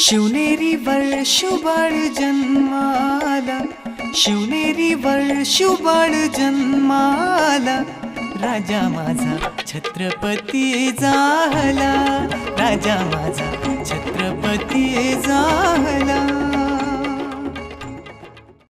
शिवनेरीवर शुबाळ जन्माला, शिवनेरीवर शुबाळ जन्माला, राजा माझा छत्रपती झाला, राजा माझा छत्रपती झाला।